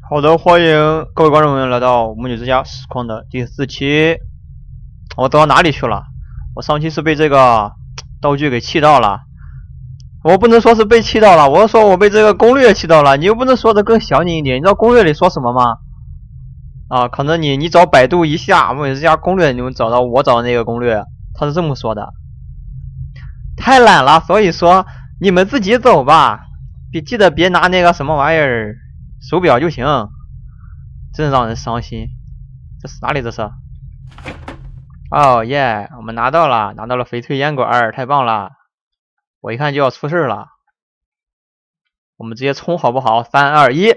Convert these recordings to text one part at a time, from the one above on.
好的，欢迎各位观众朋友来到《魔女之家实况》的第4期。我走到哪里去了？我上期是被这个道具给气到了。我不能说是被气到了，我说我被这个攻略气到了。你又不能说的更详尽一点。你知道攻略里说什么吗？可能你找百度一下《魔女之家攻略》，你们找到我找的那个攻略，他是这么说的。太懒了，所以说你们自己走吧，记得别拿那个什么玩意儿手表就行。真让人伤心。这是哪里？这是？哦耶！我们拿到了翡翠烟管，太棒了！我一看就要出事了。我们直接冲好不好？3、2、1。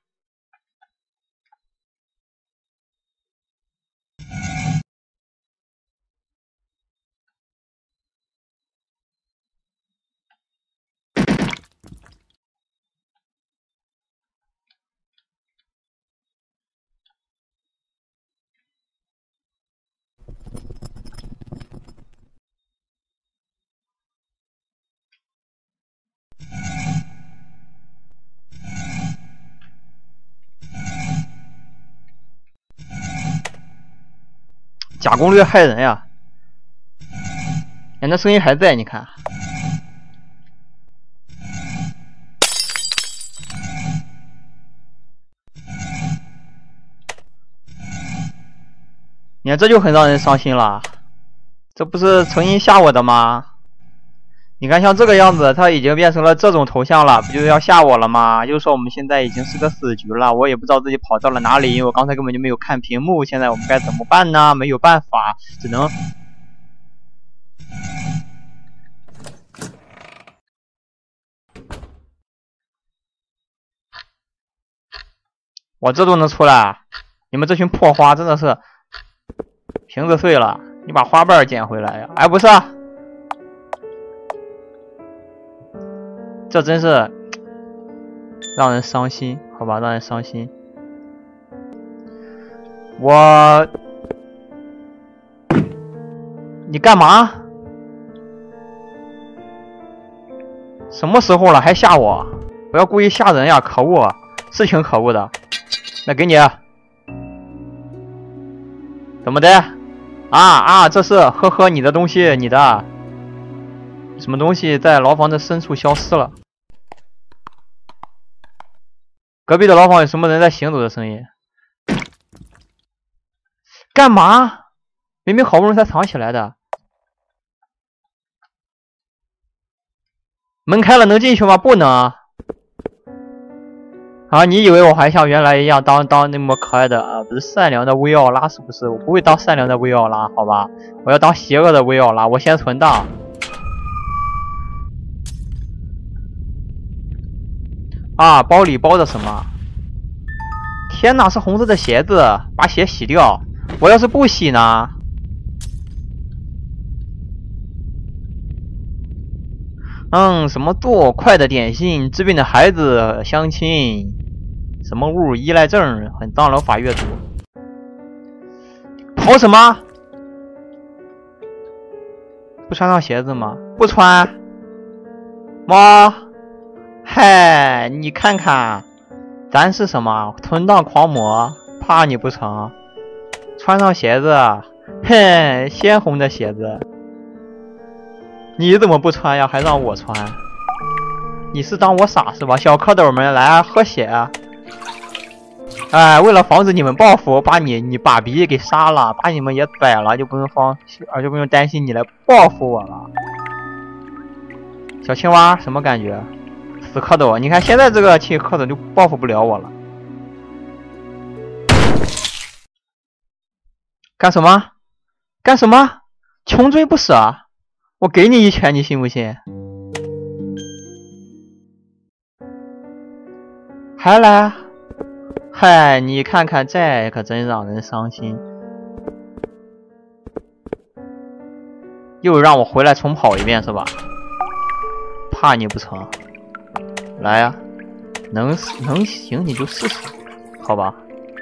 假攻略害人呀！哎，那声音还在，你看。你看，这就很让人伤心了。这不是诚心吓我的吗？你看，像这个样子，他已经变成了这种头像了，不就是要吓我了吗？就是说我们现在已经是个死局了，我也不知道自己跑到了哪里，因为我刚才根本就没有看屏幕。现在我们该怎么办呢？没有办法，只能……我这都能出来？你们这群破花真的是瓶子碎了，你把花瓣捡回来呀！哎，不是。这真是让人伤心，好吧，让人伤心。你干嘛？什么时候了还吓我？不要故意吓人呀，可恶，是挺可恶的。那给你，怎么的？这是呵呵你的东西，你的什么东西在牢房的深处消失了？隔壁的牢房有什么人在行走的声音？干嘛？明明好不容易才藏起来的。门开了能进去吗？不能。你以为我还像原来一样当那么可爱的不是善良的薇奥拉是不是？我不会当善良的薇奥拉，好吧？我要当邪恶的薇奥拉，我先存档。包里包着什么？天哪，是红色的鞋子，把鞋洗掉。我要是不洗呢？什么做快的点心，治病的孩子，相亲，什么物依赖症，很脏，劳法阅读。跑什么？不穿上鞋子吗？不穿。猫。嗨，你看看，咱是什么存档狂魔？怕你不成？穿上鞋子，嘿，鲜红的鞋子。你怎么不穿呀？还让我穿？你是当我傻是吧？小蝌蚪们来喝血！为了防止你们报复，我把你爸比给杀了，把你们也宰了，就不用担心你来报复我了。小青蛙什么感觉？死蝌蚪，你看现在这个蝌蚪就报复不了我了。干什么？干什么？穷追不舍！我给你一拳，你信不信？还来？嗨，你看看，这可真让人伤心。又让我回来重跑一遍是吧？怕你不成？来呀，能行你就试试，好吧？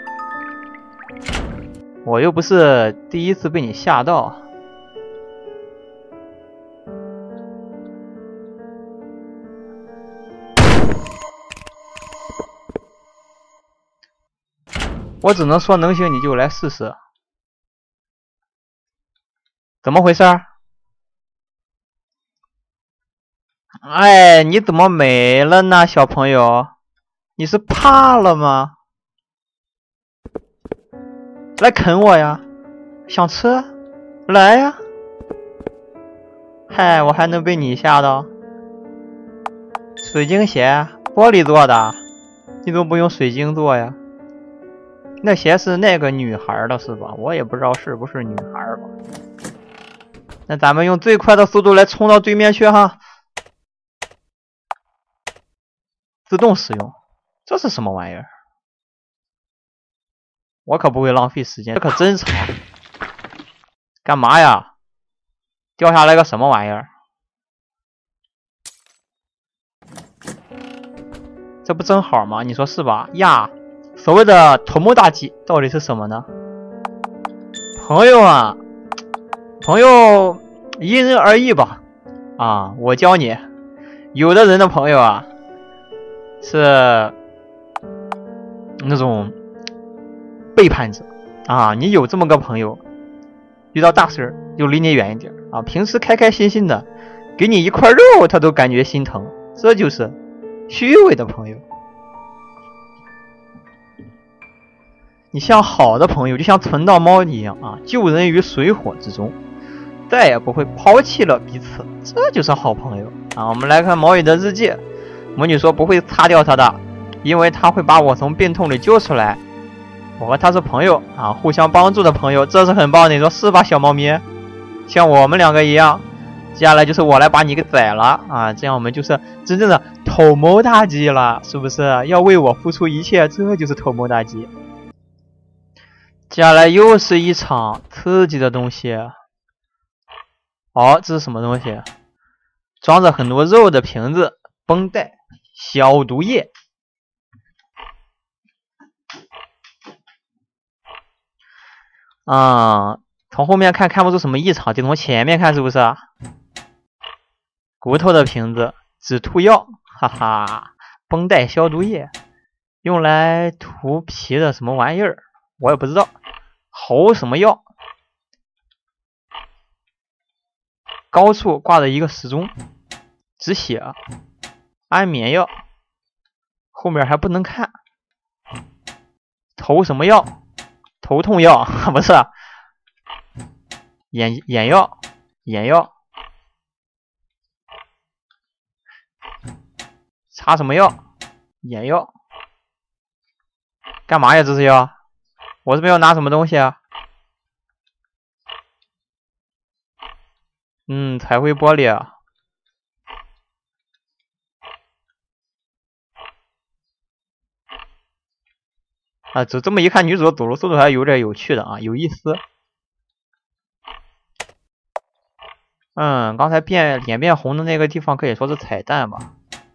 我又不是第一次被你吓到。 我只能说能行你就来试试。怎么回事？哎，你怎么没了呢，小朋友？你是怕了吗？来啃我呀！想吃？来呀！嗨，我还能被你吓到？水晶鞋，玻璃做的，你怎么不用水晶做呀？那鞋是那个女孩的是吧？我也不知道是不是女孩吧。那咱们用最快的速度来冲到对面去哈！自动使用，这是什么玩意儿？我可不会浪费时间，这可真长。干嘛呀？掉下来个什么玩意儿？这不正好吗？你说是吧？呀，所谓的头目大吉到底是什么呢？朋友啊，朋友因人而异吧。啊，我教你，有的人的朋友啊，是那种背叛者啊。你有这么个朋友，遇到大事就离你远一点啊。平时开开心心的，给你一块肉他都感觉心疼，这就是虚伪的朋友。你像好的朋友，就像存到猫一样啊，救人于水火之中，再也不会抛弃了彼此，这就是好朋友啊。我们来看毛羽的日记，魔女说不会擦掉他的，因为他会把我从病痛里救出来。我和他是朋友啊，互相帮助的朋友，这是很棒的，你说是吧，小猫咪？像我们两个一样。接下来就是我来把你给宰了啊，这样我们就是真正的头目大吉了，是不是？要为我付出一切，这就是头目大吉。接下来又是一场刺激的东西。哦，这是什么东西？装着很多肉的瓶子、绷带、消毒液。从后面看不出什么异常，得从前面看是不是？骨头的瓶子、止吐药，哈哈，绷带、消毒液，用来涂皮的什么玩意儿？我也不知道。喉什么药？高处挂着一个时钟，止血，安眠药，后面还不能看。头什么药？头痛药不是？眼药，眼药。擦什么药？眼药。干嘛呀？这是药？我这边要拿什么东西啊？彩绘玻璃啊。这么一看，女主的走路速度还有点有趣的啊，有意思。刚才脸变红的那个地方可以说是彩蛋吧。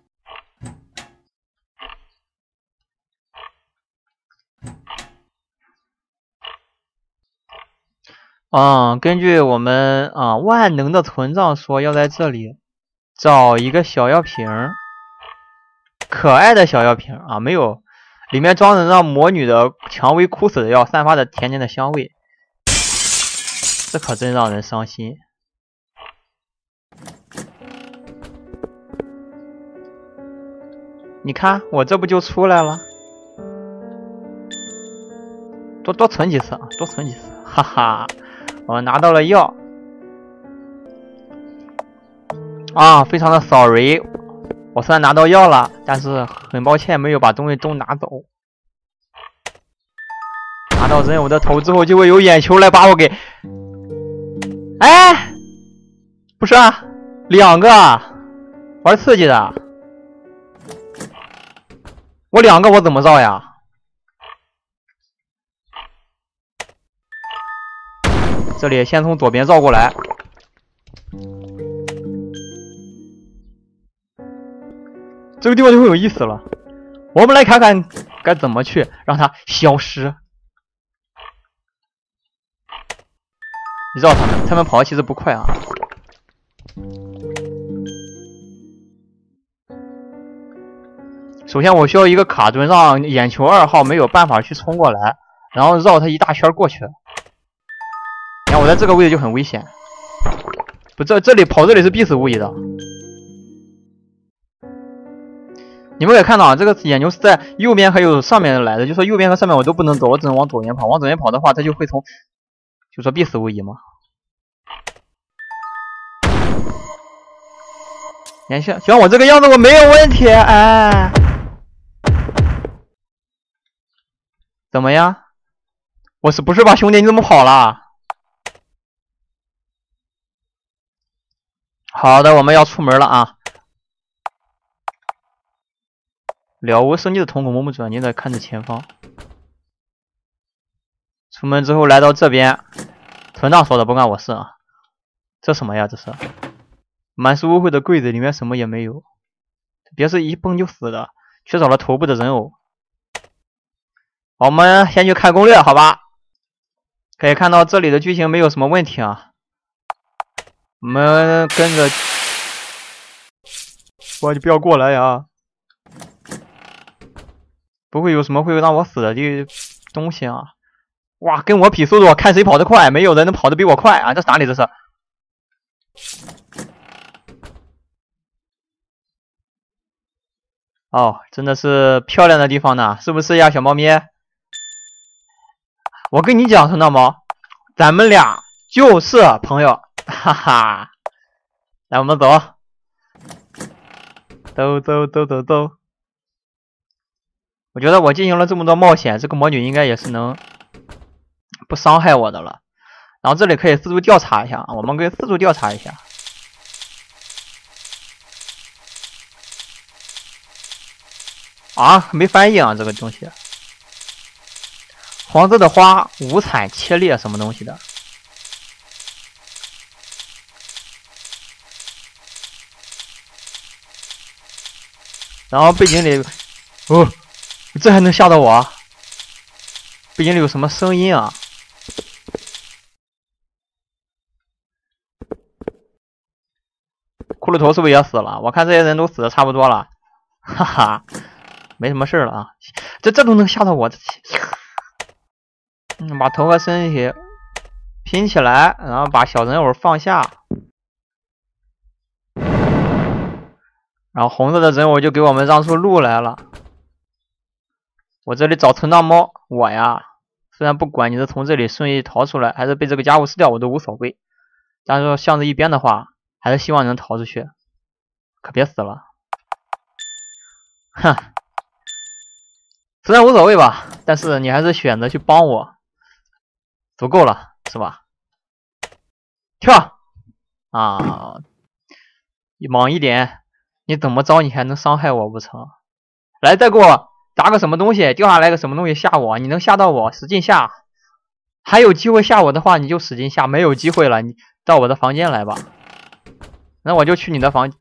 根据我们万能的存账说，要在这里找一个小药瓶，可爱的小药瓶啊，没有，里面装着让魔女的蔷薇枯死的药，散发着甜甜的香味，这可真让人伤心。你看，我这不就出来了？多存几次啊，多存几次，哈哈。我拿到了药非常的 sorry， 我虽然拿到药了，但是很抱歉没有把东西都拿走。拿到任务的头之后，就会有眼球来把我给……哎，不是啊，2个玩刺激的，我2个我怎么造呀？这里先从左边绕过来，这个地方就会有意思了。我们来看看该怎么去让它消失。绕他们跑的其实不快啊。首先我需要一个卡顿，让眼球2号没有办法去冲过来。 然后绕他一大圈过去。你看我在这个位置就很危险，不，这里跑这里是必死无疑的。你们可以看到啊，这个野牛是在右边还有上面来的，就说右边和上面我都不能走，我只能往左边跑。往左边跑的话，它就会从，就说必死无疑嘛。你看像我这个样子，我没有问题，哎，怎么样？我是不是吧，兄弟？你怎么跑了？好的，我们要出门了啊！了无生机的瞳孔默默转睛的看着前方。出门之后来到这边，村长说的不关我事啊。这什么呀？这是满是污秽的柜子，里面什么也没有。别是一蹦就死的，缺少了头部的人偶。我们先去看攻略，好吧？可以看到这里的剧情没有什么问题啊。我们跟着，哇，你不要过来呀！不会有什么会让我死的东西啊！哇，跟我比速度，看谁跑得快，没有人能跑得比我快啊！这是哪里？这是？哦，真的是漂亮的地方呢，是不是呀，小猫咪？我跟你讲，村长猫，咱们俩就是朋友，哈哈！来，我们走，走。我觉得我进行了这么多冒险，这个魔女应该也是能不伤害我的了。然后这里可以四处调查一下，我们可以四处调查一下。啊，没翻译啊，这个东西。黄色的花，五彩切裂，什么东西的？然后背景里，哦，这还能吓到我？背景里有什么声音啊？骷髅头是不是也死了？我看这些人都死的差不多了，哈哈，没什么事了啊。这都能吓到我，把头和身体拼起来，然后把小人偶放下，然后红色的人偶就给我们让出路来了。我这里找村长猫，我呀，虽然不管你是从这里顺利逃出来，还是被这个家伙吃掉，我都无所谓。但是向着一边的话，还是希望能逃出去，可别死了。哼，虽然无所谓吧，但是你还是选择去帮我，足够了，是吧？跳啊，猛一点！你怎么着？你还能伤害我不成？来，再给我砸个什么东西，掉下来个什么东西吓我？你能吓到我，使劲吓！还有机会吓我的话，你就使劲吓；没有机会了，你到我的房间来吧。那我就去你的房。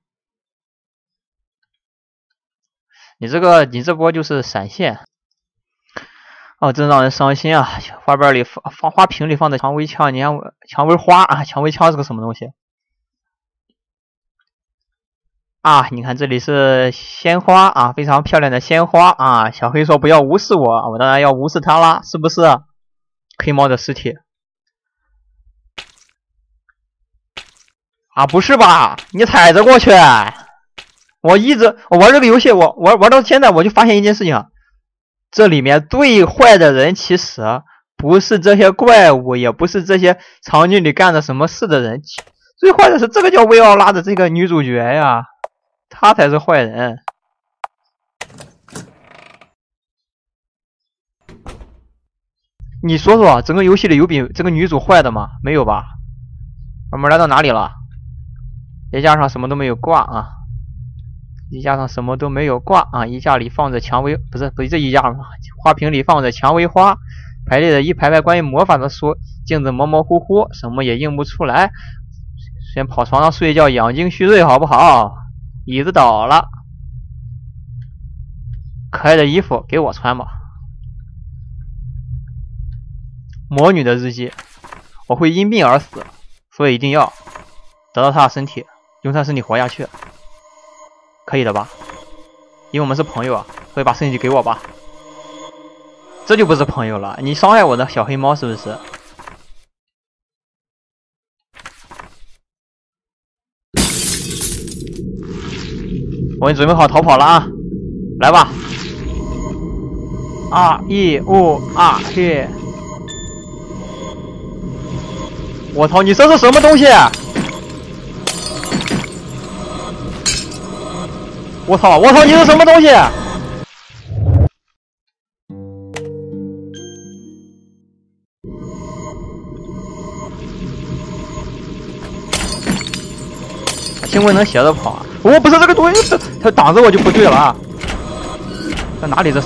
你这波就是闪现。哦，真让人伤心啊！花瓣里花瓶里放的蔷薇枪，你看蔷薇花啊，蔷薇枪是个什么东西？啊，你看这里是鲜花啊，非常漂亮的鲜花啊。小黑说不要无视我，我当然要无视他啦，是不是？黑猫的尸体啊，不是吧？你踩着过去。我玩这个游戏，我玩到现在，我就发现一件事情，这里面最坏的人其实不是这些怪物，也不是这些场景里干的什么事的人，最坏的是这个叫薇奥拉的这个女主角呀，她才是坏人。你说说，整个游戏里有比这个女主坏的吗？没有吧？我们来到哪里了？衣架上什么都没有挂啊！衣架上什么都没有挂啊！衣架里放着蔷薇，不是这衣架上，花瓶里放着蔷薇花，排列着一排排关于魔法的书，镜子模模糊糊，什么也映不出来。先跑床上睡一觉，养精蓄锐，好不好？椅子倒了，可爱的衣服给我穿吧。魔女的日记，我会因病而死，所以一定要得到她的身体，用她的身体活下去。可以的吧？因为我们是朋友啊，所以把身体给我吧。 这就不是朋友了，你伤害我的小黑猫是不是？我已经准备好逃跑了啊！来吧！2、1、5、2、7！我操，你这是什么东西？我操！我操！你是什么东西？幸亏能斜着跑啊！我不是这个东西，它挡着我就不对了啊！在哪里这是？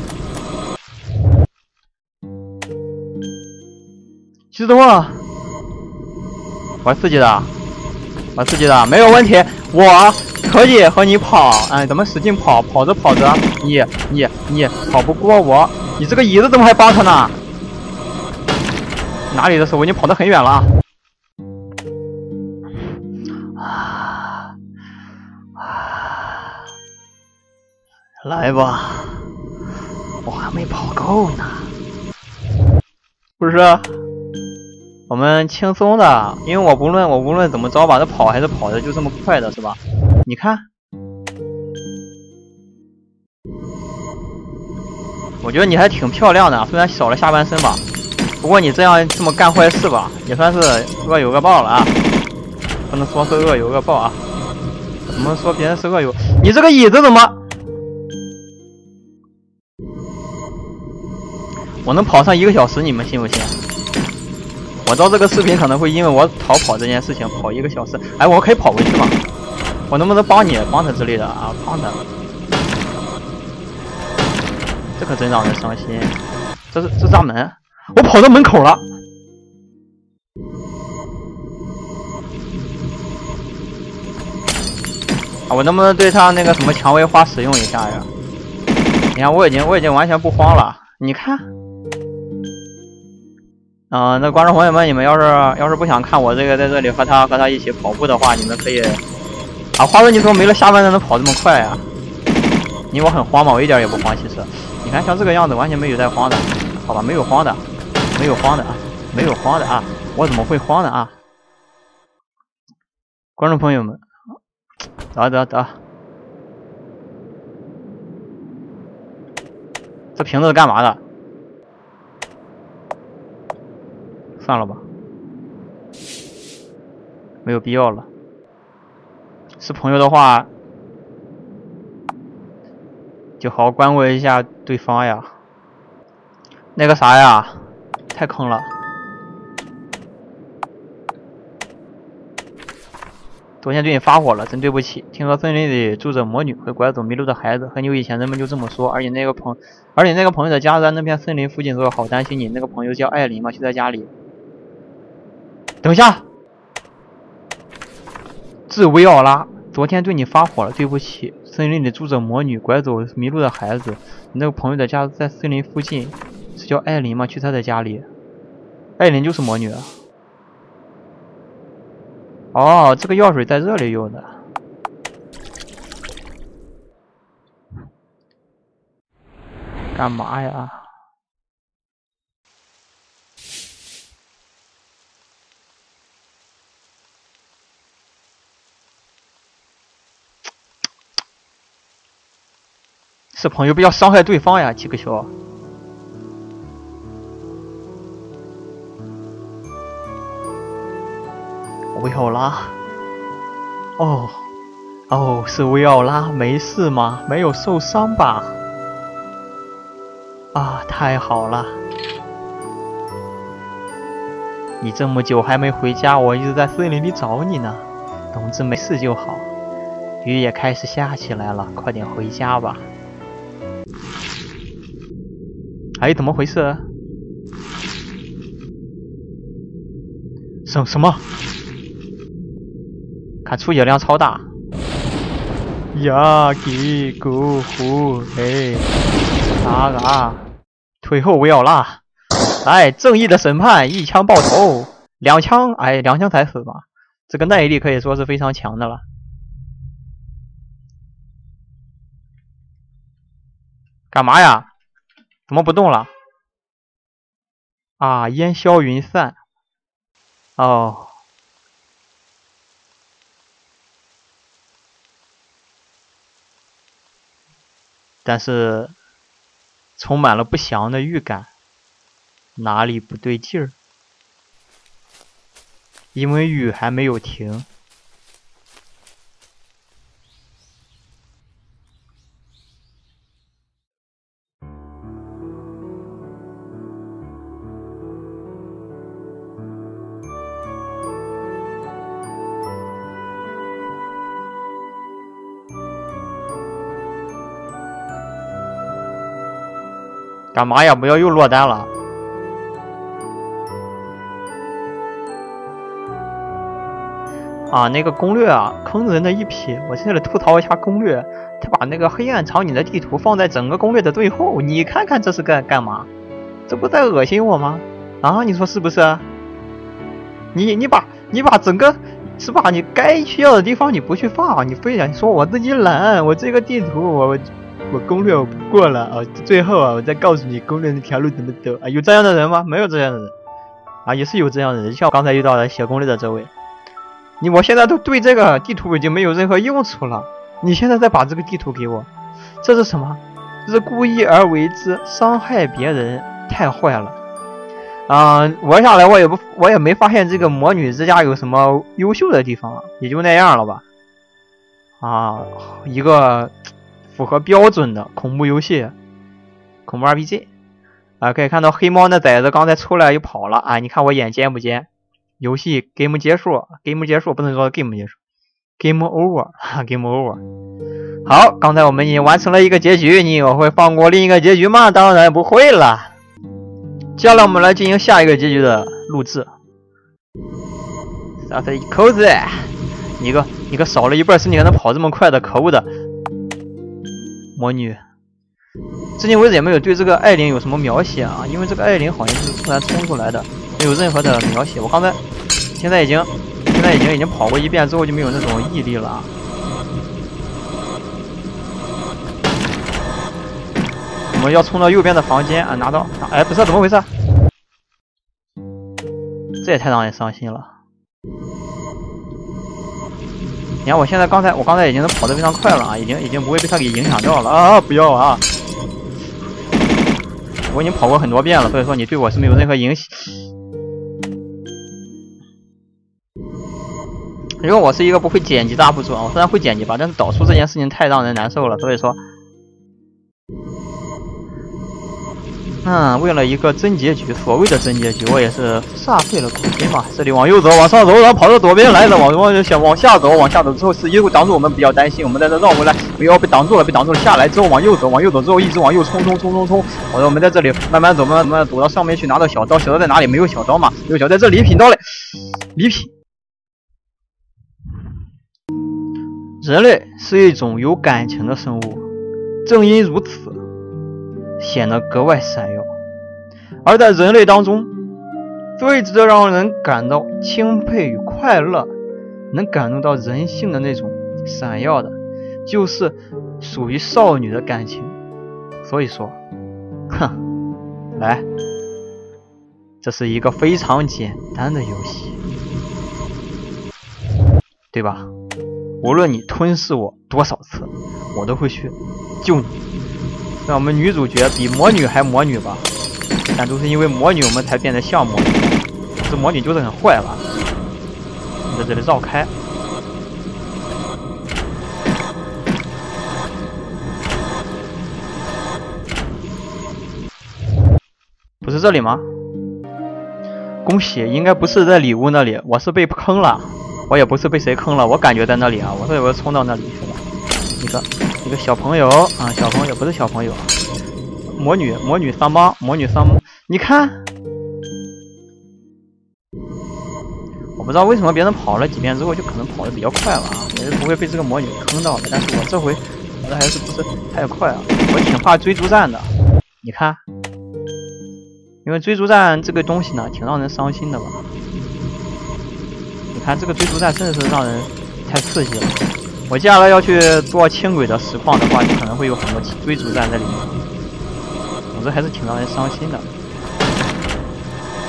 记住我，玩刺激的，玩刺激的，没有问题，我可以和你跑，哎，咱们使劲跑，跑着跑着，你跑不过我，你这个椅子怎么还帮他呢？哪里的时候我已经跑得很远了。来吧，我还没跑够呢。不是，我们轻松的，因为我无论怎么着吧，这跑还是跑的就这么快的是吧？你看，我觉得你还挺漂亮的，虽然少了下半身吧。不过你这么干坏事吧，也算是恶有恶报了啊！不能说是恶有恶报啊，怎么说别人是恶有？你这个椅子怎么？我能跑上1个小时，你们信不信？我知道这个视频可能会因为我逃跑这件事情跑1个小时。哎，我可以跑回去吗？我能不能帮他之类的啊？帮他，这可真让人伤心。这闸门，我跑到门口了。啊，我能不能对他那个什么蔷薇花使用一下呀？你看，我已经完全不慌了。你看。那观众朋友们，你们要是不想看我这个在这里和他一起跑步的话，你们可以啊。话说你怎么没了下半身能跑这么快呀？你我很慌吗？我一点也不慌，其实。你看像这个样子完全没有在慌的，好吧？没有慌的，没有慌的啊，没有慌的啊！我怎么会慌的啊？观众朋友们，得，这瓶子是干嘛的？算了吧，没有必要了。是朋友的话，就好好关怀一下对方呀。那个啥呀，太坑了。昨天对你发火了，真对不起。听说森林里住着魔女，会拐走迷路的孩子。很久以前人们就这么说。而你那个朋友的家在那片森林附近，所以好担心你。那个朋友叫艾琳嘛，就在家里。等一下，致维奥拉，昨天对你发火了，对不起。森林里住着魔女，拐走迷路的孩子。你那个朋友的家在森林附近，是叫艾琳吗？去他的家里。艾琳就是魔女啊。哦，这个药水在这里用的。干嘛呀？是朋友不要伤害对方呀，几个球。维奥拉，哦，是维奥拉，没事吗？没有受伤吧？啊，太好了！你这么久还没回家，我一直在森林里找你呢。总之没事就好。雨也开始下起来了，快点回家吧。哎，怎么回事？什么？看出血量超大。呀给狗虎哎！退后维奥拉！来，正义的审判，一枪爆头，2枪，哎，2枪才死吧？这个耐力可以说是非常强的了。干嘛呀？怎么不动了？ 啊，烟消云散。哦。但是充满了不祥的预感，哪里不对劲儿？因为雨还没有停。干嘛呀？不要又落单了。啊，那个攻略啊，坑人的一批。我现在吐槽一下攻略，他把那个黑暗场景的地图放在整个攻略的最后，你看看这是干嘛？这不在恶心我吗？啊，你说是不是？你把整个是吧？你该需要的地方你不去放，你非得说我自己懒，我这个地图我攻略我不过了啊！最后啊，我再告诉你攻略那条路怎么走啊！有这样的人吗？没有这样的人啊，也是有这样的人，像我刚才遇到的写攻略的这位。我现在都对这个地图已经没有任何用处了，你现在再把这个地图给我，这是什么？这是故意而为之，伤害别人，太坏了！玩下来我也没发现这个魔女之家有什么优秀的地方了，也就那样了吧。啊，一个符合标准的恐怖游戏，恐怖 RPG 啊，可以看到黑猫那崽子刚才出来又跑了啊！你看我眼尖不尖？游戏 game 结束 ，game 结束不能说 game 结束 ，game over，game over。好，刚才我们已经完成了一个结局，你我会放过另一个结局吗？当然不会了。接下来我们来进行下一个结局的录制。啥子扣子？你个少了一半身体还能跑这么快的，可恶的魔女！至今为止也没有对这个艾琳有什么描写啊，因为这个艾琳好像是突然冲出来的，没有任何的描写。我刚才现在已经跑过一遍之后就没有那种毅力了啊。我们要冲到右边的房间啊，拿到哎，不是怎么回事？这也太让人伤心了。你看我现在我刚才已经跑得非常快了啊，已经不会被他给影响到了啊！不要啊！我已经跑过很多遍了，所以说你对我是没有任何影响。因为我是一个不会剪辑的 UP 主啊，我虽然会剪辑吧，但是导出这件事情太让人难受了，所以说，为了一个真结局，所谓的真结局，我也是煞费了苦心嘛。这里往右走，往上走，然后跑到左边来的，往下走，往下走之后司机会挡住我们，比较担心，我们在这绕回来，不要被挡住了，下来之后往右走，之后一直往右冲。我们在这里慢慢走到上面去拿到小刀，小刀在哪里？没有小刀嘛？没有小刀在这里，礼品刀嘞，礼品。人类是一种有感情的生物，正因如此，显得格外闪耀。而在人类当中，最值得让人感到钦佩与快乐，能感动到人性的那种闪耀的，就是属于少女的感情。所以说，来，这是一个非常简单的游戏，对吧？无论你吞噬我多少次，我都会去救你。让我们女主角比魔女还魔女吧，但都是因为魔女我们才变得像魔女。这魔女就是很坏吧？你在这里绕开。不是这里吗？恭喜，应该不是在礼物那里，我是被坑了。我也不是被谁坑了，我感觉在那里啊，我说我冲到那里去了。一个小朋友啊，小朋友不是小朋友，魔女桑帮，你看，我不知道为什么别人跑了几遍之后就可能跑得比较快了啊，也是不会被这个魔女坑到的，但是我这回跑的还是不是太快啊，我挺怕追逐战的，你看，因为追逐战这个东西呢，挺让人伤心的吧。看这个追逐战真的是让人太刺激了。我接下来要去做轻轨的实况的话，就可能会有很多追逐战在里面。总之还是挺让人伤心的。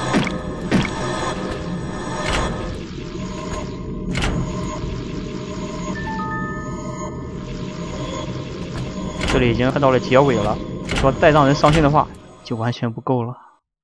这里已经看到了结尾了，说再让人伤心的话就完全不够了。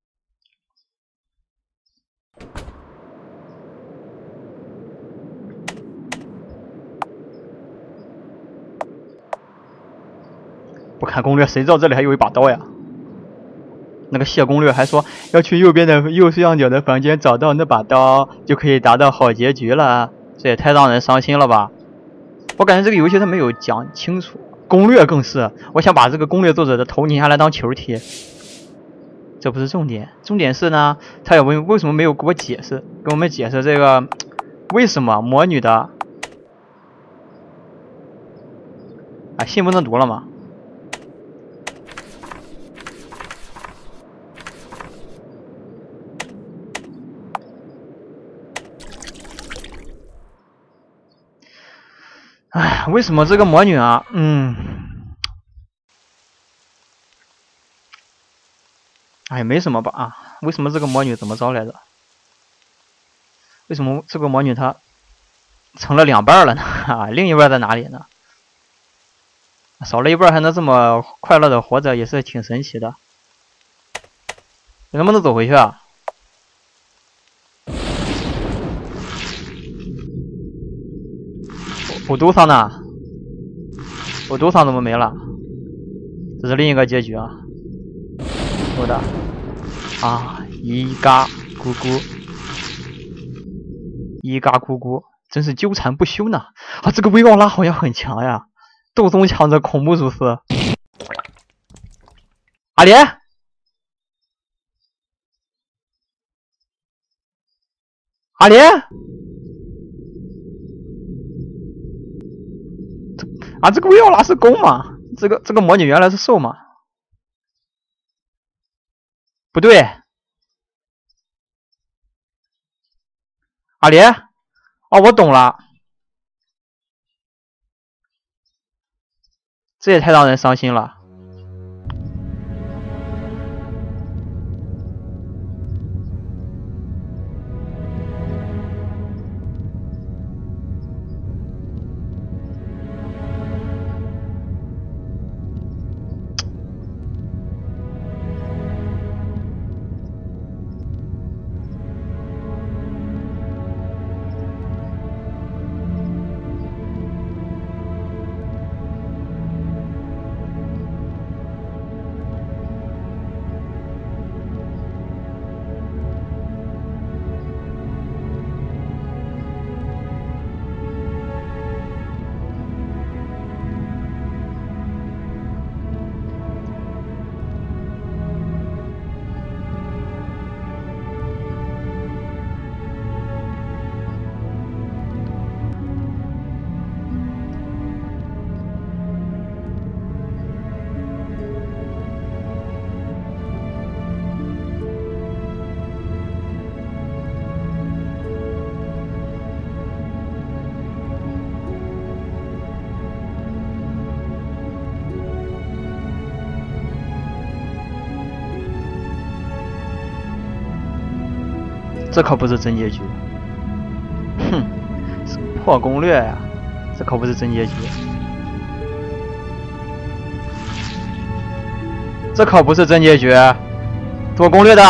不看攻略，谁知道这里还有一把刀呀？那个谢攻略还说要去右边的右上角的房间找到那把刀，就可以达到好结局了。这也太让人伤心了吧！我感觉这个游戏它没有讲清楚，攻略更是，我想把这个攻略作者的头拧下来当球贴。这不是重点，重点是呢，他有为什么没有给我解释，给我们解释这个为什么魔女的啊信不能读了吗？哎，为什么这个魔女啊，哎，没什么吧啊？为什么这个魔女怎么着来着？为什么这个魔女她成了2半了呢？啊，另一半在哪里呢？少了一半还能这么快乐的活着，也是挺神奇的。你能不能走回去啊？我赌场呢？我赌场怎么没了？这是另一个结局啊！我的啊，一嘎咕咕，一嘎咕咕，真是纠缠不休呢！啊，这个维奥拉好像很强呀，斗宗强者恐怖术士。阿莲，阿莲。啊，这个维奥拉是攻吗？这个魔女原来是受吗？不对，阿莲，哦，我懂了，这也太让人伤心了。这可不是真结局，哼，什么破攻略呀！这可不是真结局，这可不是真结局，做攻略的。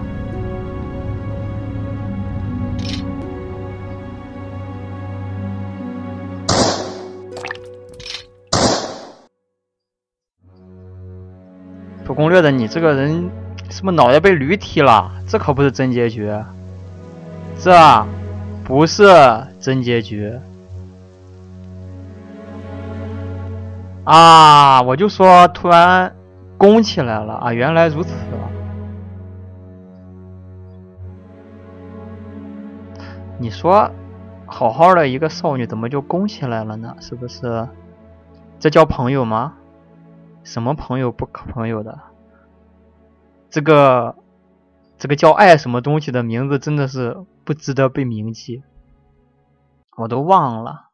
做攻略的你这个人是不是脑袋被驴踢了？这可不是真结局。这不是真结局啊！我就说突然攻起来了啊！原来如此啊！你说好好的一个少女怎么就攻起来了呢？是不是？这叫朋友吗？什么朋友不可朋友的？这个叫爱什么东西的名字真的是不值得被铭记，我都忘了。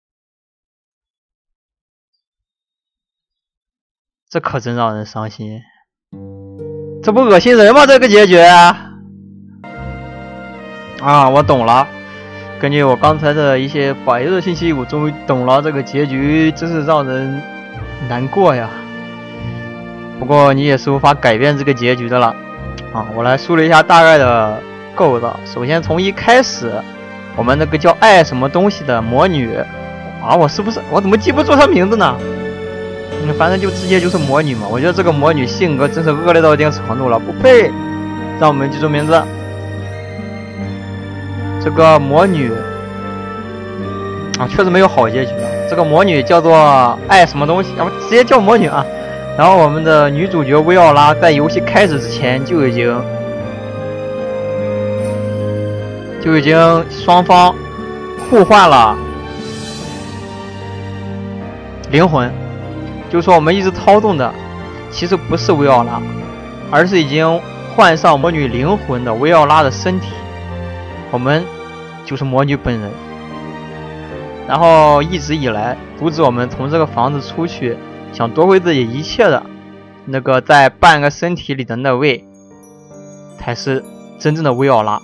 这可真让人伤心，这不恶心人吗？这个结局啊，我懂了。根据我刚才的一些百日信息，我终于懂了这个结局，真是让人难过呀。不过你也是无法改变这个结局的了啊！我来梳理一下大概的构造。首先从一开始，我们那个叫爱什么东西的魔女啊，我怎么记不住她名字呢？反正就直接就是魔女嘛。我觉得这个魔女性格真是恶劣到一定程度了，不配让我们记住名字。这个魔女啊，确实没有好结局。这个魔女叫做爱什么东西，我直接叫魔女啊。然后我们的女主角薇奥拉在游戏开始之前就已经双方互换了灵魂，就是说我们一直操纵的其实不是薇奥拉，而是已经换上魔女灵魂的薇奥拉的身体，我们就是魔女本人。然后一直以来阻止我们从这个房子出去，想夺回自己一切的那个在半个身体里的那位，才是真正的薇奥拉。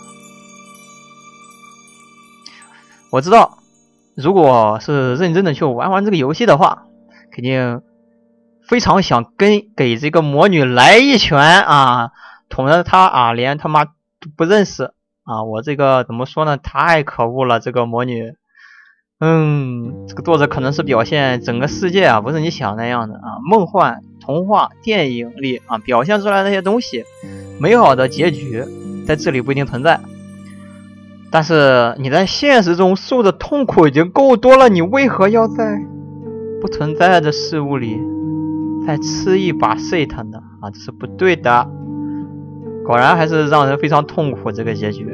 我知道，如果是认真的去玩这个游戏的话，肯定非常想给这个魔女来一拳啊，捅得她啊连他妈都不认识啊！我这个怎么说呢？太可恶了，这个魔女。这个作者可能是表现整个世界啊，不是你想那样的啊，梦幻、童话、电影里啊表现出来的那些东西，美好的结局在这里不一定存在。但是你在现实中受的痛苦已经够多了，你为何要在不存在的事物里再吃一把碎它呢？啊，这是不对的。果然还是让人非常痛苦这个结局。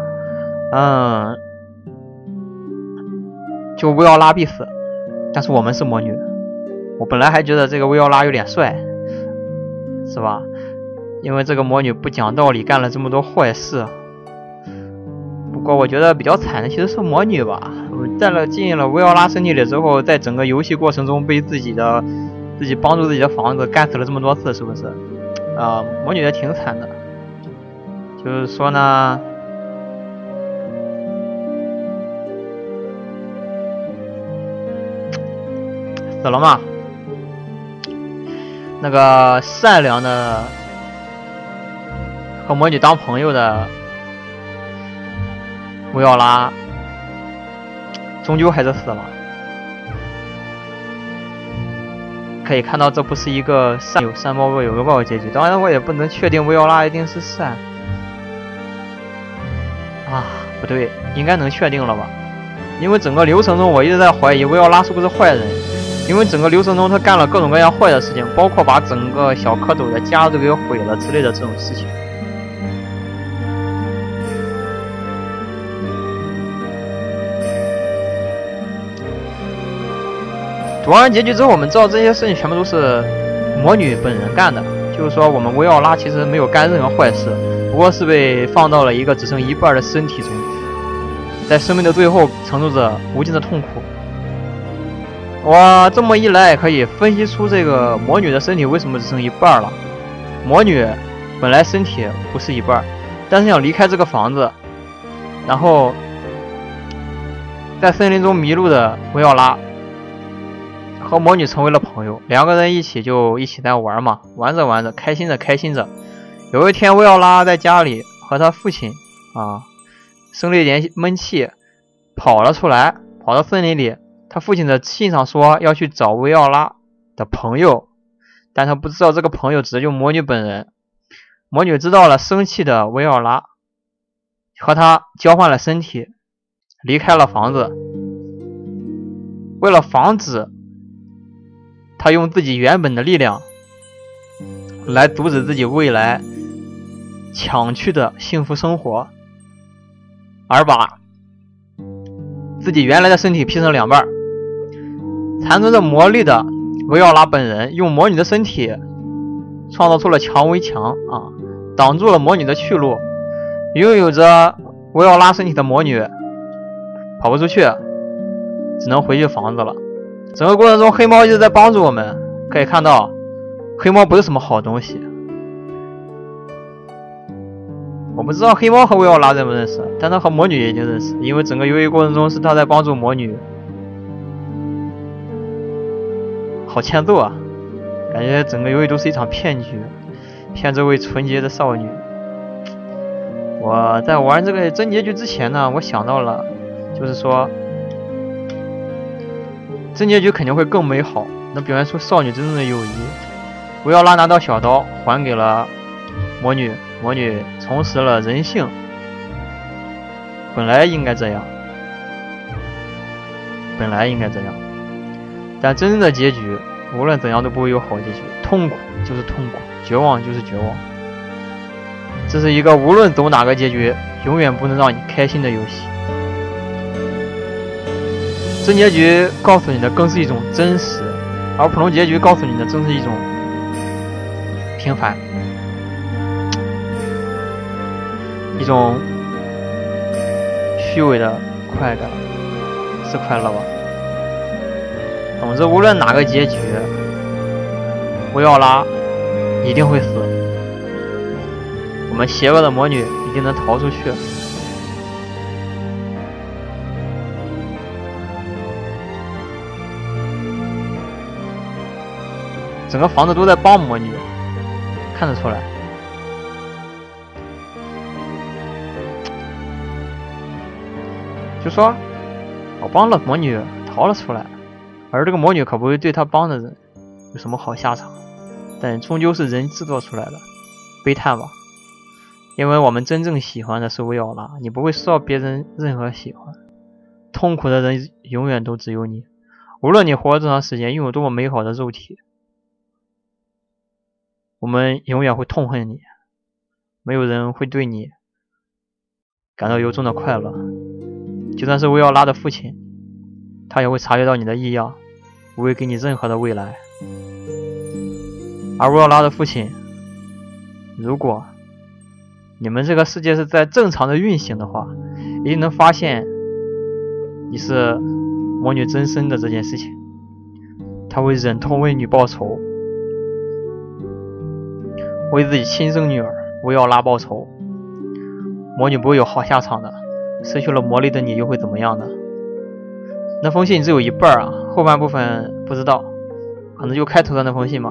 就薇奥拉必死，但是我们是魔女。我本来还觉得这个薇奥拉有点帅，是吧？因为这个魔女不讲道理，干了这么多坏事。不过我觉得比较惨的其实是魔女吧。进了薇奥拉身体里之后，在整个游戏过程中被自己帮助自己的房子干死了这么多次，是不是？魔女也挺惨的。就是说呢，死了嘛？那个善良的和魔女当朋友的薇奥拉，终究还是死了。可以看到，这不是一个善有善报恶有恶报的结局。当然，我也不能确定薇奥拉一定是善啊，不对，应该能确定了吧？因为整个流程中，我一直在怀疑薇奥拉是不是坏人。因为整个流程中他干了各种各样坏的事情，包括把整个小蝌蚪的家都给毁了之类的这种事情。读完结局之后，我们知道这些事情全部都是魔女本人干的，就是说我们薇奥拉其实没有干任何坏事，不过是被放到了一个只剩一半的身体中，在生命的最后承受着无尽的痛苦。哇，这么一来可以分析出这个魔女的身体为什么只剩一半了。魔女本来身体不是一半，但是想离开这个房子，然后在森林中迷路的薇奥拉和魔女成为了朋友，两个人一起在玩嘛，玩着开心着。有一天薇奥拉在家里和他父亲生了一点闷气，跑了出来，跑到森林里。他父亲的信上说要去找薇奥拉的朋友，但他不知道这个朋友指的就是魔女本人。魔女知道了，生气的薇奥拉和他交换了身体，离开了房子。为了防止他用自己原本的力量来阻止自己未来抢去的幸福生活，而把自己原来的身体劈成两半。残存着魔力的薇奥拉本人用魔女的身体创造出了墙围墙挡住了魔女的去路。拥有着薇奥拉身体的魔女跑不出去，只能回去房子了。整个过程中黑猫一直在帮助我们，可以看到黑猫不是什么好东西。我不知道黑猫和薇奥拉认不认识，但他和魔女也已经认识，因为整个游戏过程中是他在帮助魔女。 好欠揍啊！感觉整个游戏都是一场骗局，骗这位纯洁的少女。我在玩这个真结局之前呢，我想到了，就是说真结局肯定会更美好，能表现出少女真正的友谊。维奥拉拿到小刀还给了魔女，魔女重拾了人性。本来应该这样，但真正的结局无论怎样都不会有好结局，痛苦就是痛苦，绝望就是绝望。这是一个无论走哪个结局永远不能让你开心的游戏。真结局告诉你的更是一种真实，而普通结局告诉你的正是一种平凡，一种虚伪的快感，是快乐吧？总之，无论哪个结局，维奥拉一定会死，我们邪恶的魔女一定能逃出去。整个房子都在帮魔女，看得出来。就说我帮了魔女逃了出来，而这个魔女可不会对她帮的人有什么好下场，但终究是人制作出来的，悲叹吧。因为我们真正喜欢的是维奥拉，你不会受到别人任何喜欢，痛苦的人永远都只有你。无论你活了多长时间，拥有多么美好的肉体，我们永远会痛恨你，没有人会对你感到由衷的快乐。就算是维奥拉的父亲，他也会察觉到你的异样，不会给你任何的未来。而维奥拉的父亲，如果你们这个世界是在正常的运行的话，一定能发现你是魔女真身的这件事情。他会忍痛为你报仇，为自己亲生女儿维奥拉报仇。魔女不会有好下场的，失去了魔力的你又会怎么样呢？那封信只有一半啊，后半部分不知道，可能就开头的那封信吧。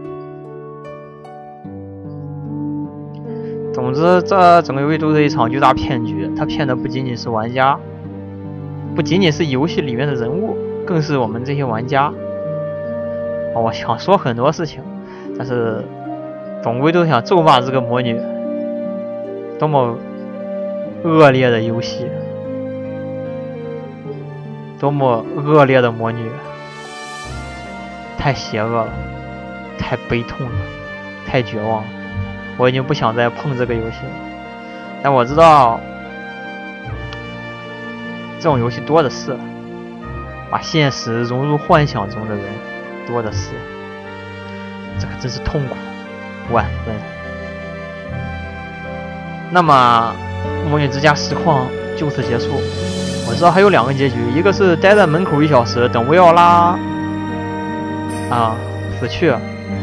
总之，这整个游戏都是一场巨大骗局，它骗的不仅仅是玩家，不仅仅是游戏里面的人物，更是我们这些玩家。我想说很多事情，但是总归都想咒骂这个魔女，多么恶劣的游戏，多么恶劣的魔女，太邪恶了，太悲痛了，太绝望了。我已经不想再碰这个游戏了，但我知道这种游戏多的是，把现实融入幻想中的人多的是，这可真是痛苦万分。那么魔女之家实况就此结束。我知道还有两个结局，一个是待在门口1小时等维奥拉死去，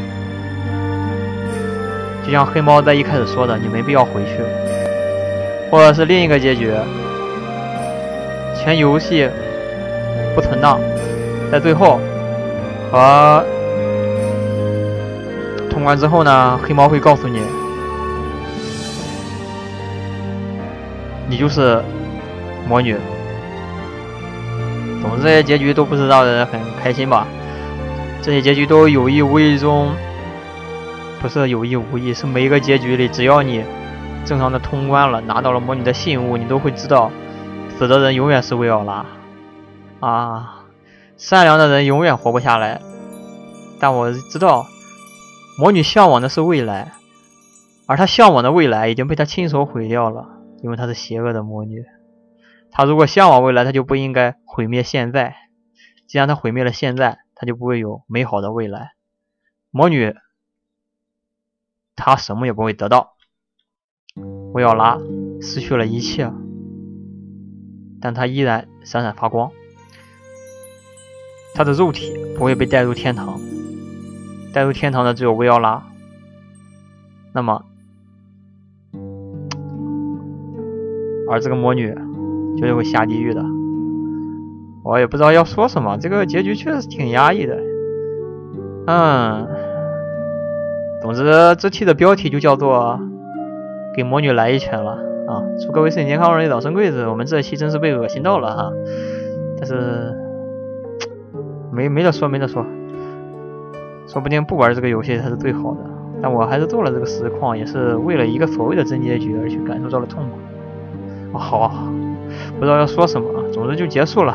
就像黑猫在一开始说的，你没必要回去。或者是另一个结局，全游戏不存档，在最后和通关之后呢，黑猫会告诉你，你就是魔女。总之这些结局都不是让人很开心吧，这些结局都有意无意中，不是有意无意，是每一个结局里，只要你正常的通关了，拿到了魔女的信物，你都会知道死的人永远是维奥拉善良的人永远活不下来。但我知道魔女向往的是未来，而她向往的未来已经被她亲手毁掉了，因为她是邪恶的魔女。她如果向往未来，她就不应该毁灭现在，既然她毁灭了现在，她就不会有美好的未来。魔女她什么也不会得到，维奥拉失去了一切，但她依然闪闪发光。她的肉体不会被带入天堂，带入天堂的只有维奥拉。那么而这个魔女绝对会下地狱的。我也不知道要说什么，这个结局确实是挺压抑的。 总之这期的标题就叫做给魔女来一拳了啊！祝各位身体健康，如意早生贵子。我们这期真是被恶心到了哈，但是没得说，说不定不玩这个游戏才是最好的。但我还是做了这个实况，也是为了一个所谓的真结局而去感受到了痛苦。好，不知道要说什么，总之就结束了。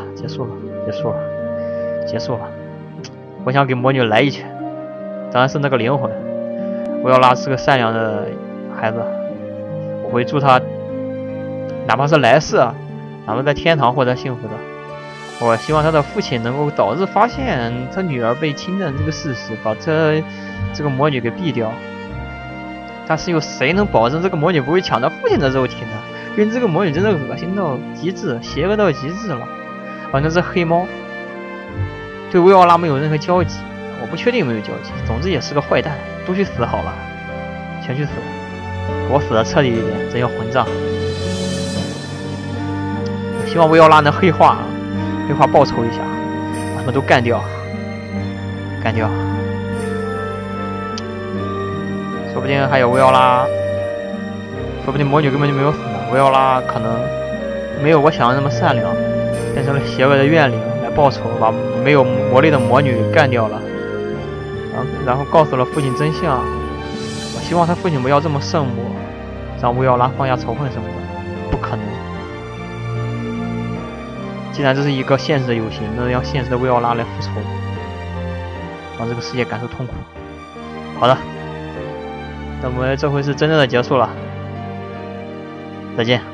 我想给魔女来一拳，当然是那个灵魂。维奥拉是个善良的孩子，我会祝他，哪怕是来世，哪怕在天堂获得幸福的。我希望他的父亲能够早日发现他女儿被侵占这个事实，把这个魔女给毙掉。但是有谁能保证这个魔女不会抢他父亲的肉体呢？因为这个魔女真的恶心到极致，邪恶到极致了。那只黑猫对维奥拉没有任何交集，我不确定有没有交集。总之也是个坏蛋，都去死好了，全去死，给我死的彻底一点，真要混账！我希望维奥拉能黑化报仇一下，把他们都干掉。说不定还有维奥拉，说不定魔女根本就没有死呢。维奥拉可能没有我想的那么善良，变成了邪恶的怨灵来报仇，把没有魔力的魔女干掉了，然后告诉了父亲真相。我希望他父亲不要这么圣母，让维奥拉放下仇恨什么的，不可能。既然这是一个现实的游戏，那让现实的维奥拉来复仇，让这个世界感受痛苦。好的，那么这回是真正的结束了，再见。